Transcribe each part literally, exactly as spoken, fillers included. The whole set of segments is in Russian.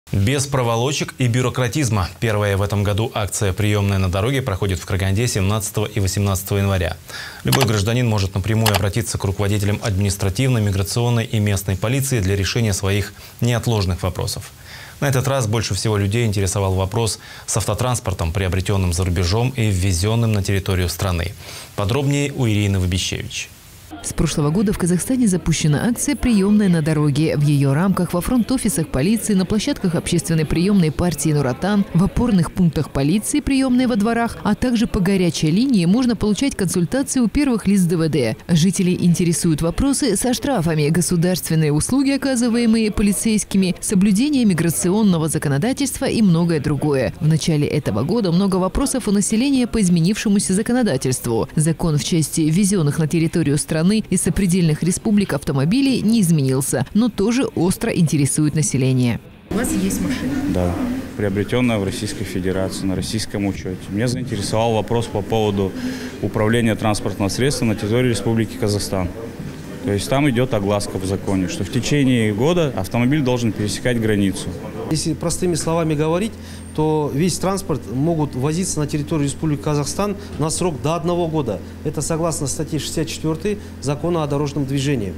Без проволочек и бюрократизма. Первая в этом году акция «Приемная на дороге» проходит в Караганде семнадцатого и восемнадцатого января. Любой гражданин может напрямую обратиться к руководителям административной, миграционной и местной полиции для решения своих неотложных вопросов. На этот раз больше всего людей интересовал вопрос с автотранспортом, приобретенным за рубежом и ввезенным на территорию страны. Подробнее у Ирины Вабищевич. С прошлого года в Казахстане запущена акция «Приемная на дороге». В ее рамках во фронт-офисах полиции, на площадках общественной приемной партии «Нуратан», в опорных пунктах полиции, приемной во дворах, а также по горячей линии можно получать консультации у первых лиц ДВД. Жителей интересуют вопросы со штрафами, государственные услуги, оказываемые полицейскими, соблюдение миграционного законодательства и многое другое. В начале этого года много вопросов у населения по изменившемуся законодательству. Закон в части ввезенных на территорию страны из сопредельных республик автомобилей не изменился, но тоже остро интересует население. У вас есть машина? Да, приобретенная в Российской Федерации, на российском учете. Меня заинтересовал вопрос по поводу управления транспортным средством на территории Республики Казахстан. То есть там идет огласка в законе, что в течение года автомобиль должен пересекать границу. Если простыми словами говорить, то весь транспорт могут возиться на территорию Республики Казахстан на срок до одного года. Это согласно статье шестьдесят четвёртой Закона о дорожном движении.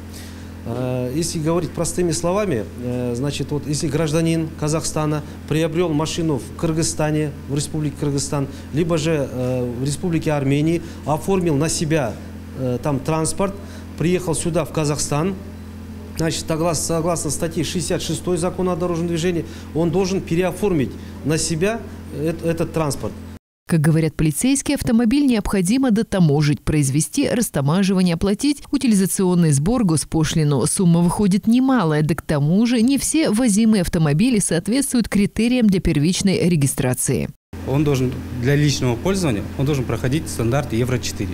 Если говорить простыми словами, значит, вот если гражданин Казахстана приобрел машину в Кыргызстане, в Республике Кыргызстан, либо же в Республике Армении, оформил на себя там транспорт, приехал сюда, в Казахстан, значит, согласно, согласно статье шестьдесят шестой Закона о дорожном движении, он должен переоформить на себя этот, этот транспорт. Как говорят полицейские, автомобиль необходимо дотаможить, произвести растамаживание, оплатить утилизационный сбор, госпошлину. Сумма выходит немалая, да к тому же не все возимые автомобили соответствуют критериям для первичной регистрации. Он должен для личного пользования он должен проходить стандарт Евро четыре.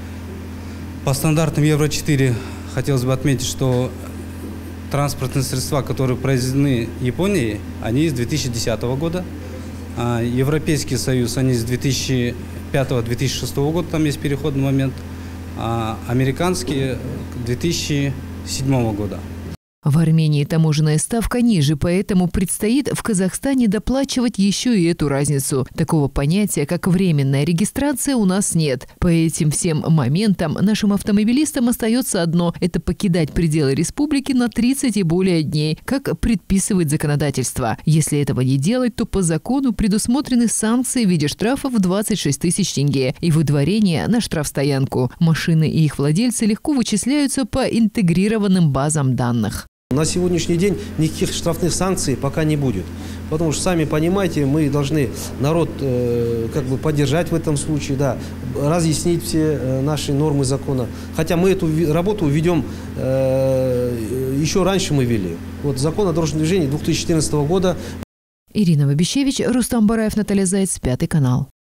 По стандартам Евро четыре хотелось бы отметить, что транспортные средства, которые произведены Японией, они с две тысячи десятого года. А Европейский Союз, они с две тысячи пятого — две тысячи шестого года, там есть переходный момент. А американские — две тысячи седьмого года. В Армении таможенная ставка ниже, поэтому предстоит в Казахстане доплачивать еще и эту разницу. Такого понятия, как временная регистрация, у нас нет. По этим всем моментам нашим автомобилистам остается одно – это покидать пределы республики на тридцать и более дней, как предписывает законодательство. Если этого не делать, то по закону предусмотрены санкции в виде штрафа в двадцать шесть тысяч тенге и выдворение на штрафстоянку. Машины и их владельцы легко вычисляются по интегрированным базам данных. На сегодняшний день никаких штрафных санкций пока не будет. Потому что, сами понимаете, мы должны народ э, как бы поддержать в этом случае, да, разъяснить все э, наши нормы закона. Хотя мы эту работу ведем, э, еще раньше мы вели. Вот закон о дорожном движении две тысячи четырнадцатого года. Ирина Вабищевич, Рустам Бараев, Наталья Заяц, Пятый канал.